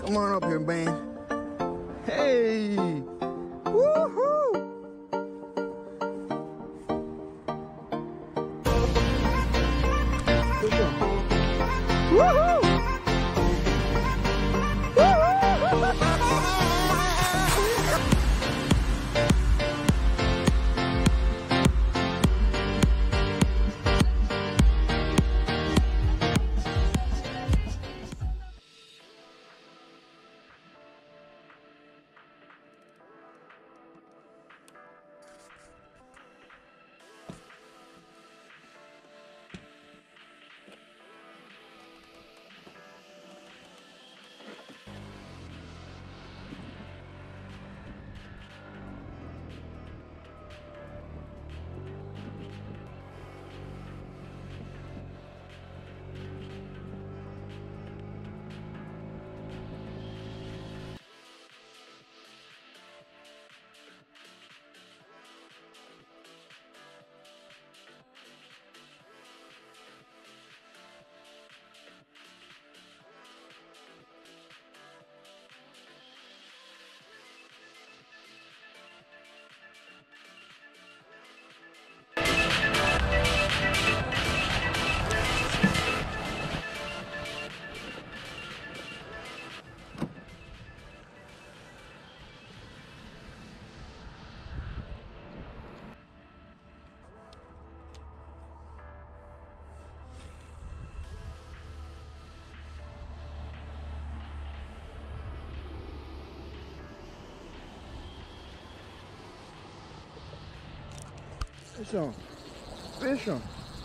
Come on up here, man. Hey! Woohoo! Woohoo! Fish on. Fish on.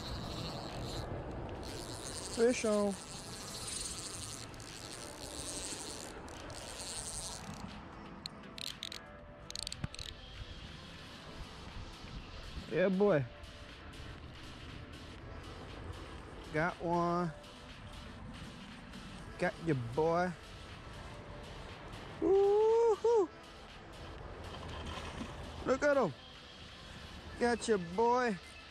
Fish on. Yeah, boy. Got one. Got your boy. Woo-hoo. Look at him. Got your boy.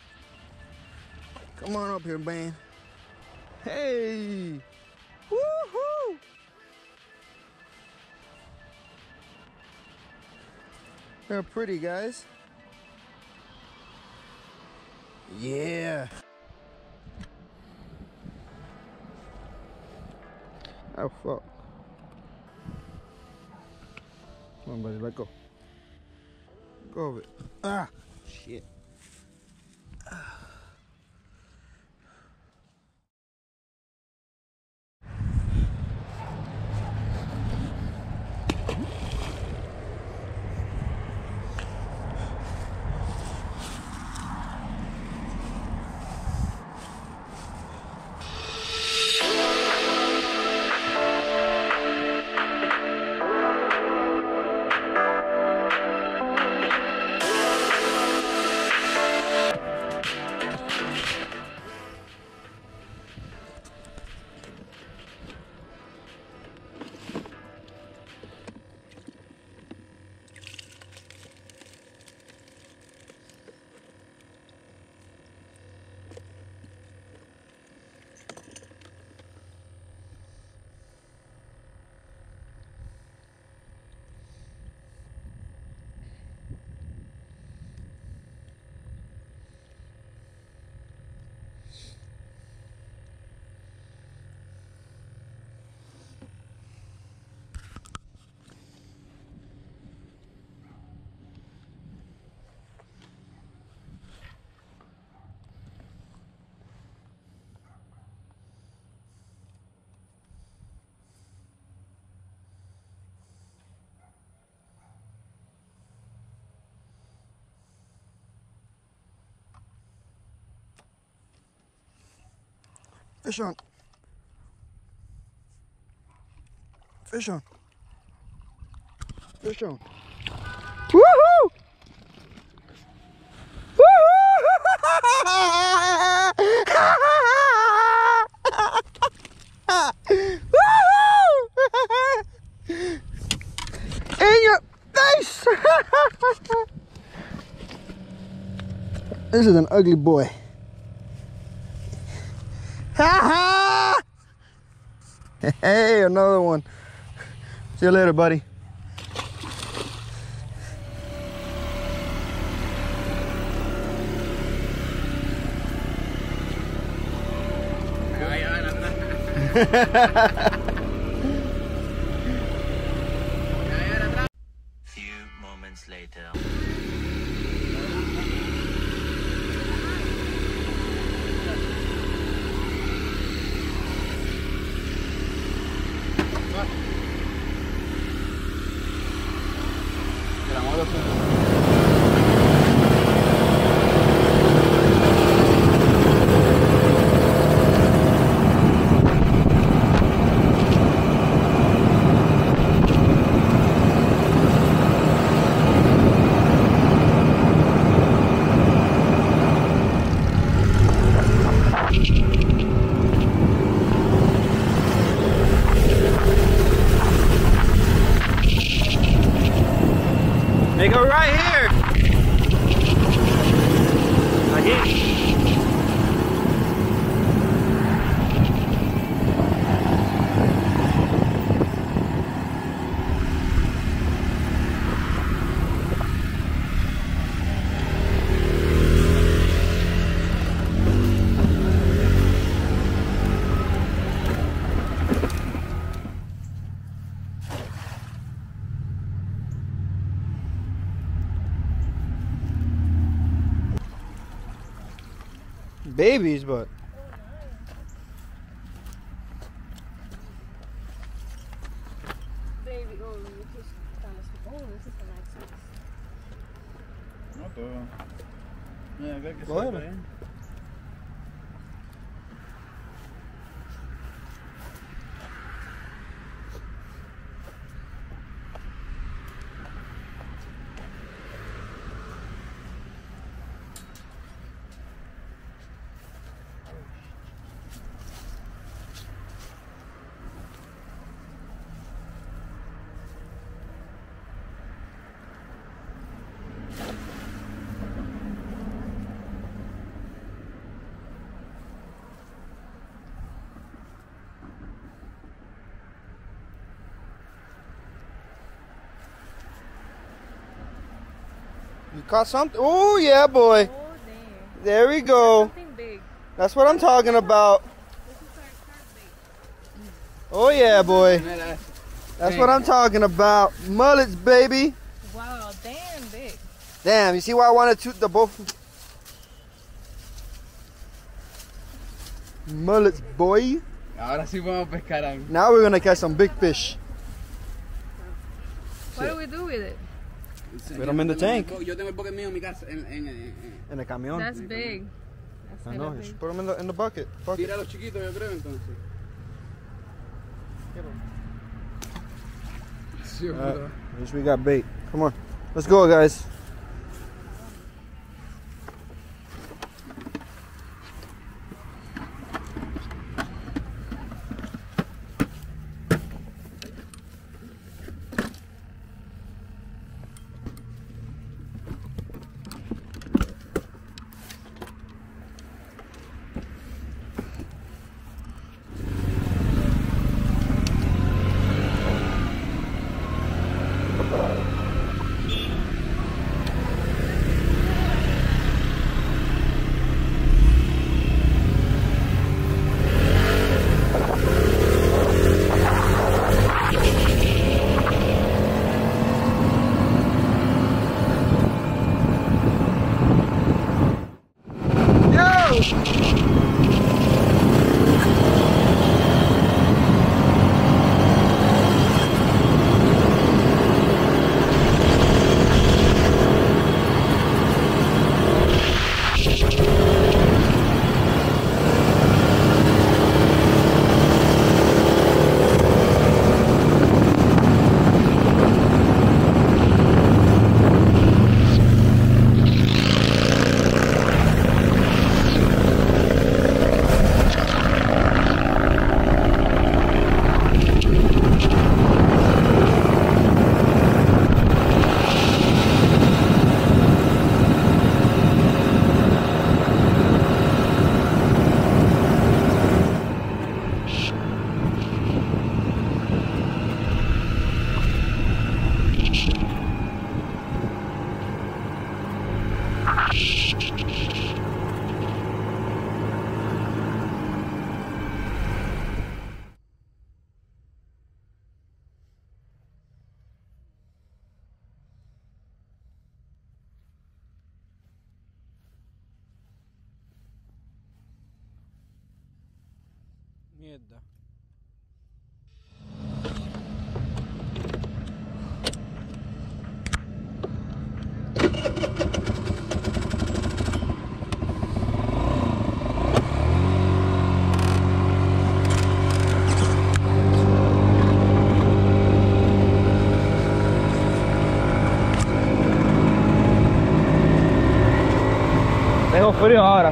Come on up here, man. Hey! Woohoo! They're pretty, guys. Yeah. Oh, fuck. Come on, buddy, let go. Go over it. Ah! Shit. Fish on. Fish on. Fish on. Woohoo! Woohoo! In your face! This is an ugly boy. Ha ha! Hey, another one. See you later, buddy. Few moments later. They go right here. Aquí. Babies, but Baby, oh, this is the nice. Moto. Mira, acá que Bueno. se ve. you caught something. Oh yeah, boy. Oh, damn. There we go. Something big. That's what I'm talking about. This is our bait. Oh yeah, boy. That's what I'm talking about. Mullets, baby. Wow, damn big. Damn, you see why I wanted to the both mullets, boy. Ahora sí podemos pescar algo. Now we're gonna catch some big fish. What do we do with it? Put them in the tank. Yo tengo el bucket mío en mi casa. In the camion. That's big. That's I kind know. of You big. should put them in the bucket. Bucket. Tira los chiquitos, yo creo, entonces. Sí, Alright, at least we got bait. Come on. Let's go, guys. Mierda. Tengo frío ahora.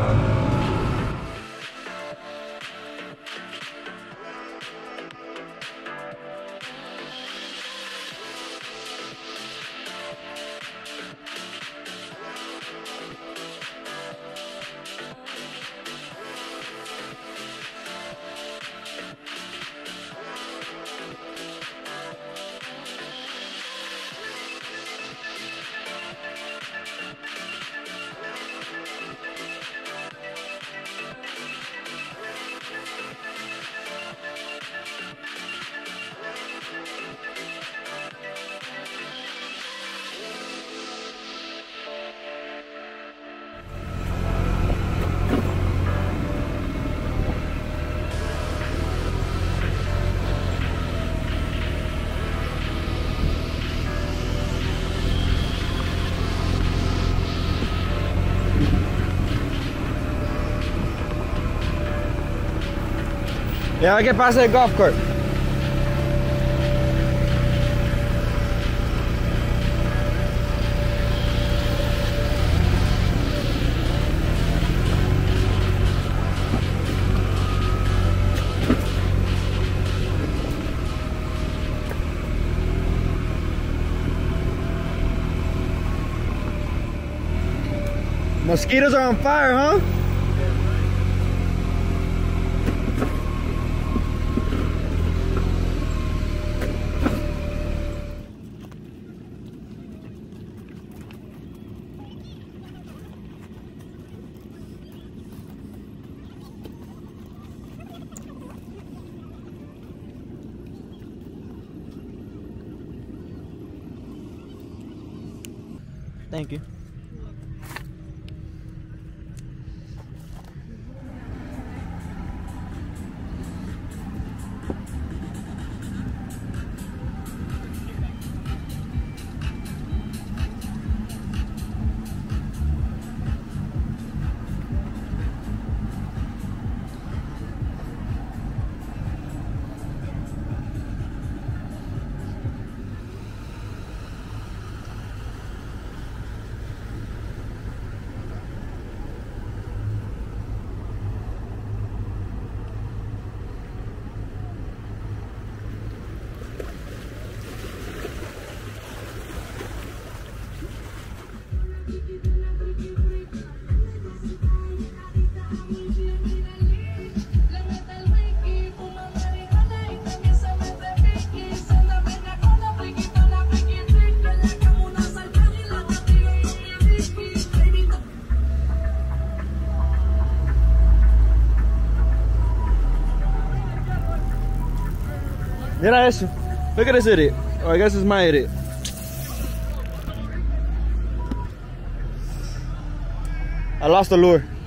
Ya que pasa el golf cart. Mosquitoes are on fire, huh? Thank you. Mira eso. Look at this idiot. Oh, I guess it's my idiot. I lost the lure.